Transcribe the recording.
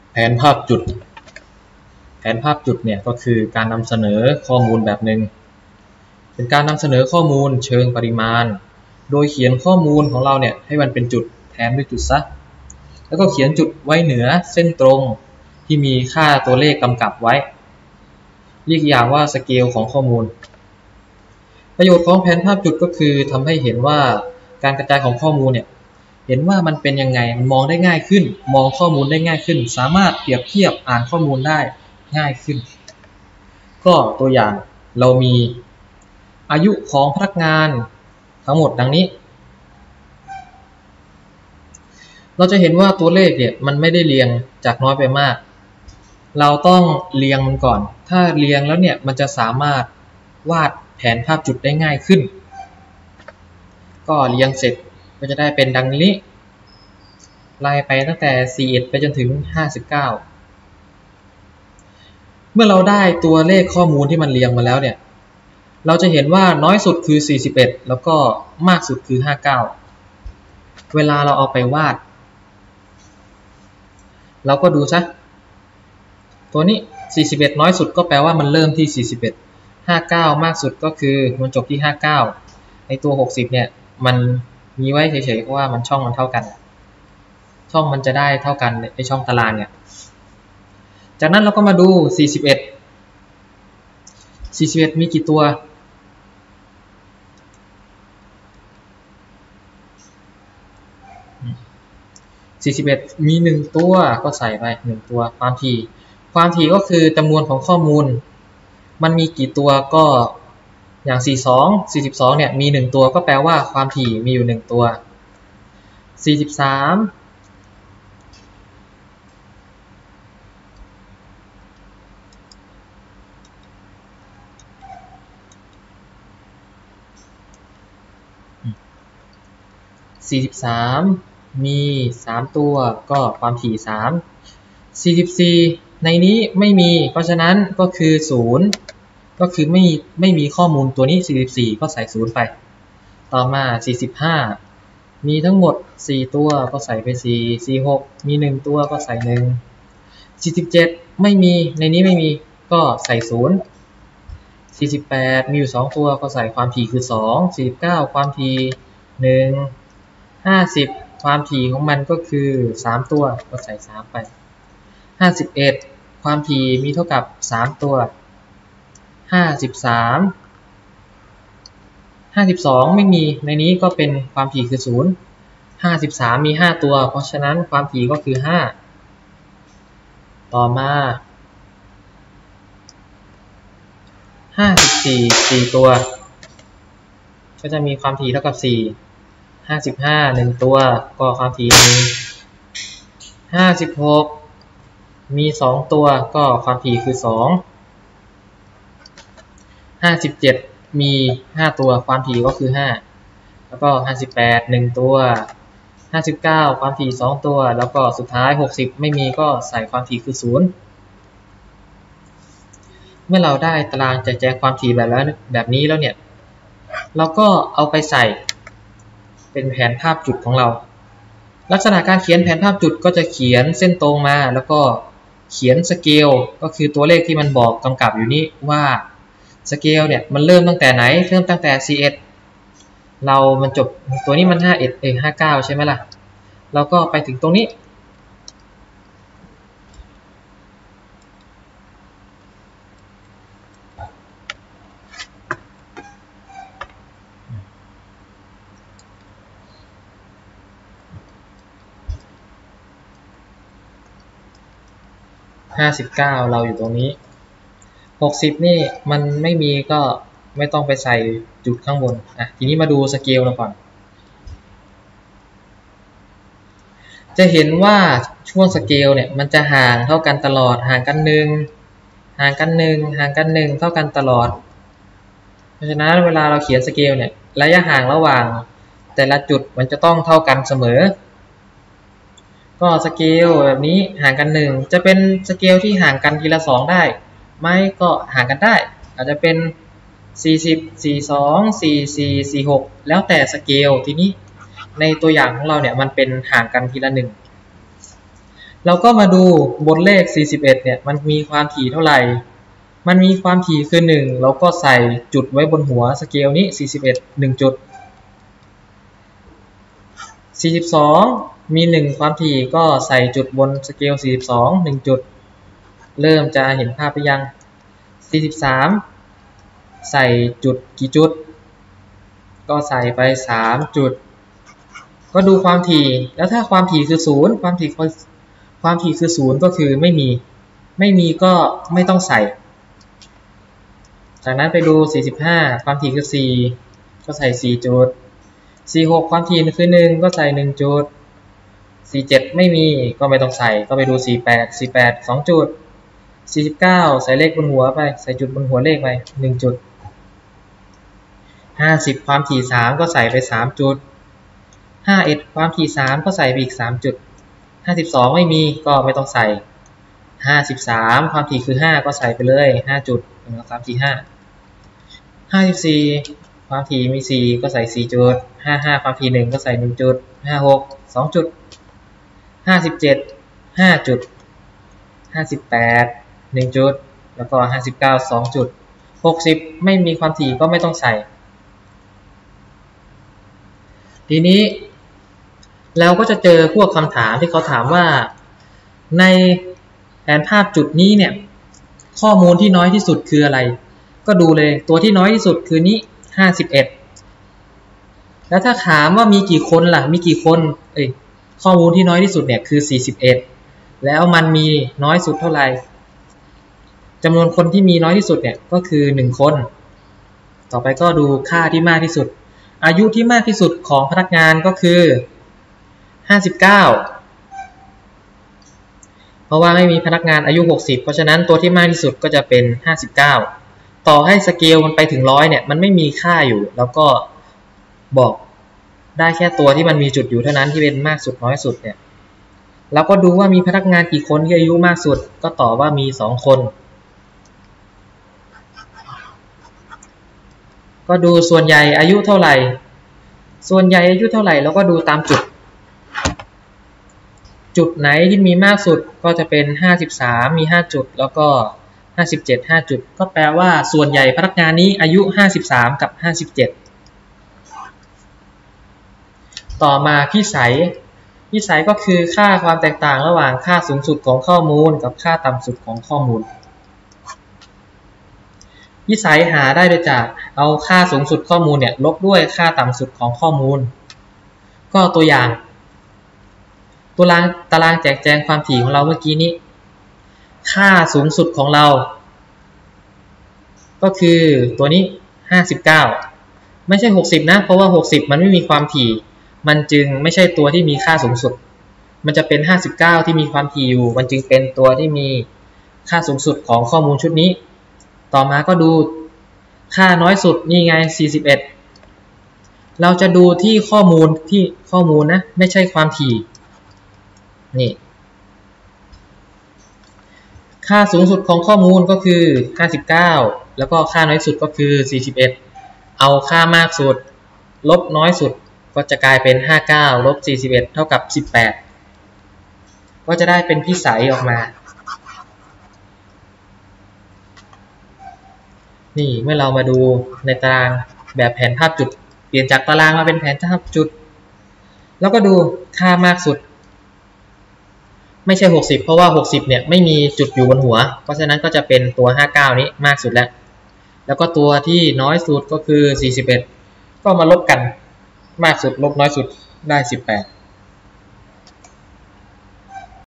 แผนภาพจุดเนี่ยก็คือการนำเสนอข้อมูลแบบหนึ่งเป็นการนำเสนอข้อมูลเชิงปริมาณโดยเขียนข้อมูลของเราเนี่ยให้มันเป็นจุดแทนด้วยจุดซะแล้วก็เขียนจุดไว้เหนือเส้นตรงที่มีค่าตัวเลขกำกับไว้เรียกอย่างว่าสเกลของข้อมูลประโยชน์ของแผนภาพจุดก็คือทำให้เห็นว่าการกระจายของข้อมูลเนี่ยเห็นว่ามันเป็นยังไงมองได้ง่ายขึ้นมองข้อมูลได้ง่ายขึ้นสามารถเปรียบเทียบอ่านข้อมูลได้ง่ายขึ้นก็ตัวอย่างเรามีอายุของพนักงานทั้งหมดดังนี้เราจะเห็นว่าตัวเลขเนี่ยมันไม่ได้เรียงจากน้อยไปมากเราต้องเรียงมันก่อนถ้าเรียงแล้วเนี่ยมันจะสามารถวาดแผนภาพจุดได้ง่ายขึ้นก็เรียงเสร็จก็จะได้เป็นดังนี้ไล่ไปตั้งแต่41ไปจนถึง59เมื่อเราได้ตัวเลขข้อมูลที่มันเรียงมาแล้วเนี่ยเราจะเห็นว่าน้อยสุดคือ41แล้วก็มากสุดคือ59เวลาเราเอาไปวาดเราก็ดูซะตัวนี้41น้อยสุดก็แปลว่ามันเริ่มที่41 59มากสุดก็คือมันจบที่59ในตัว60เนี่ยมันมีไว้เฉยๆเพราะว่ามันช่องมันเท่ากันช่องมันจะได้เท่ากันในช่องตารางเนี่ยจากนั้นเราก็มาดู41มีกี่ตัว41มี1ตัวก็ใส่ไป1ตัวความถี่ก็คือจำนวนของข้อมูลมันมีกี่ตัวก็อย่าง42เนี่ยมี1ตัวก็แปลว่าความถี่มีอยู่1ตัว43มี3ตัวก็ความถี่44ในนี้ไม่มีเพราะฉะนั้นก็คือ0ก็คือไม่มีข้อมูลตัวนี้44ก็ใส่0ไปต่อมา45มีทั้งหมด4ตัวก็ใส่ไป4 46มี1ตัวก็ใส่1 47ไม่มีในนี้ไม่มีก็ใส่0 48มีอยู่2ตัวก็ใส่ความถี่คือ2 49ความถี่1 50ความถี่ของมันก็คือ3ตัวก็ใส่3ไป51ความถี่มีเท่ากับ3ตัว52ไม่มีในนี้ก็เป็นความถี่คือ0 53มี5ตัวเพราะฉะนั้นความถี่ก็คือ5ต่อมา54 4ตัวก็จะมีความถี่เท่ากับ4 55 1ตัวก็ความถี่1 56มี2ตัวก็ความถี่คือ2 57มี5ตัวความถี่ก็คือ5แล้วก็58 1ตัว59ความถี่2ตัวแล้วก็สุดท้าย60ไม่มีก็ใส่ความถี่คือ0เมื่อเราได้ตารางแจกความถี่แบบนี้แล้วเนี่ยเราก็เอาไปใส่เป็นแผนภาพจุดของเราลักษณะการเขียนแผนภาพจุดก็จะเขียนเส้นตรงมาแล้วก็เขียนสเกลก็คือตัวเลขที่มันบอกกำกับอยู่นี้ว่าสเกลเนี่ยมันเริ่มตั้งแต่ไหนเริ่มตั้งแต่41มันจบตัวนี้มัน59ใช่ไหมล่ะเราก็ไปถึงตรงนี้59เราอยู่ตรงนี้60นี่มันไม่มีก็ไม่ต้องไปใส่จุดข้างบนทีนี้มาดูสเกลเราก่อนจะเห็นว่าช่วงสเกลเนี่ยมันจะห่างเท่ากันตลอดห่างกัน1ห่างกัน1ห่างกัน1เท่ากันตลอดเพราะฉะนั้นเวลาเราเขียนสเกลเนี่ยระยะห่างระหว่างแต่ละจุดมันจะต้องเท่ากันเสมอก็สเกลแบบนี้ห่างกัน1จะเป็นสเกลที่ห่างกันทีละ2ได้ไม่ก็ห่างกันได้อาจจะเป็น40 42 44 46แล้วแต่สเกลทีนี้ในตัวอย่างของเราเนี่ยมันเป็นห่างกันทีละ1 เราก็มาดูบนเลข41เนี่ยมันมีความถี่เท่าไหร่มันมีความถี่คือ1เราก็ใส่จุดไว้บนหัวสเกลนี้41 1จุด42มี1ความถี่ก็ใส่จุดบนสเกล42 1จุดเริ่มจะเห็นภาพไปยัง43ใส่จุดกี่จุดก็ใส่ไป3จุดก็ดูความถี่แล้วถ้าความถี่คือ0ความถี่คือ0ก็คือไม่มีก็ไม่ต้องใส่จากนั้นไปดู45ความถี่คือ4ก็ใส่4จุด46ความถี่คือ1ก็ใส่1จุด47ไม่มีก็ไม่ต้องใส่ก็ไปดู48 2จุด49ใส่เลขบนหัวไปใส่จุดบนหัวเลขไป1จุด50ความถี่3ก็ใส่ไป3จุด51ความถี่3ก็ใส่ไปอีก3จุด52ไม่มีก็ไม่ต้องใส่53ความถี่คือ5ก็ใส่ไปเลย5จุด1 2 3 4 5 54ความถี่มี4ก็ใส่4จุด55ความถี่1ก็ใส่1จุด56 2จุด57 5จุด58 1จุดแล้วก็59 2จุด60ไม่มีความถี่ก็ไม่ต้องใส่ทีนี้เราก็จะเจอพวกคำถามที่เขาถามว่าในแผนภาพจุดนี้เนี่ยข้อมูลที่น้อยที่สุดคืออะไรก็ดูเลยตัวที่น้อยที่สุดคือนี้51แล้วถ้าถามว่ามีกี่คนล่ะมีกี่คนข้อมูลที่น้อยที่สุดเนี่ยคือ41แล้วมันมีน้อยสุดเท่าไหร่จำนวนคนที่มีน้อยที่สุดเนี่ยก็คือ1คนต่อไปก็ดูค่าที่มากที่สุดอายุที่มากที่สุดของพนักงานก็คือ59เพราะว่าไม่มีพนักงานอายุ60เพราะฉะนั้นตัวที่มากที่สุดก็จะเป็น59ต่อให้สเกลมันไปถึง100เนี่ยมันไม่มีค่าอยู่แล้วก็บอกได้แค่ตัวที่มันมีจุดอยู่เท่านั้นที่เป็นมากสุดน้อยสุดเนี่ยแล้วก็ดูว่ามีพนักงานกี่คนที่อายุมากสุดก็ตอบว่ามี2คนก็ดูส่วนใหญ่อายุเท่าไหร่ส่วนใหญ่อายุเท่าไหร่แล้วก็ดูตามจุดไหนที่มีมากสุดก็จะเป็น53มี5จุดแล้วก็57 5จุดก็แปลว่าส่วนใหญ่พนักงานนี้อายุ53กับ57ต่อมาพิสัยก็คือค่าความแตกต่างระหว่างค่าสูงสุดของข้อมูลกับค่าต่ำสุดของข้อมูลพิสัยหาได้โดยจากเอาค่าสูงสุดข้อมูลเนี่ยลบด้วยค่าต่ำสุดของข้อมูลก็ตัวอย่างตารางแจกแจงความถี่ของเราเมื่อกี้นี้ค่าสูงสุดของเราก็คือตัวนี้59ไม่ใช่60นะเพราะว่า60มันไม่มีความถี่มันจึงไม่ใช่ตัวที่มีค่าสูงสุดมันจะเป็น59ที่มีความถี่อยู่มันจึงเป็นตัวที่มีค่าสูงสุดของข้อมูลชุดนี้ต่อมาก็ดูค่าน้อยสุดนี่ไง41เราจะดูที่ข้อมูลนะไม่ใช่ความถี่นี่ค่าสูงสุดของข้อมูลก็คือ59แล้วก็ค่าน้อยสุดก็คือ41เอาค่ามากสุดลบน้อยสุดก็จะกลายเป็น59ลบ41เท่ากับ18ก็จะได้เป็นพิสัยออกมานี่เมื่อเรามาดูในตารางแบบแผนภาพจุดเปลี่ยนจากตารางมาเป็นแผนภาพจุดแล้วก็ดูค่ามากสุดไม่ใช่60เพราะว่า60เนี่ยไม่มีจุดอยู่บนหัวเพราะฉะนั้นก็จะเป็นตัว59นี้มากสุดแล้วก็ตัวที่น้อยสุดก็คือ41ก็มาลบกันมากสุดลบน้อยสุดได้18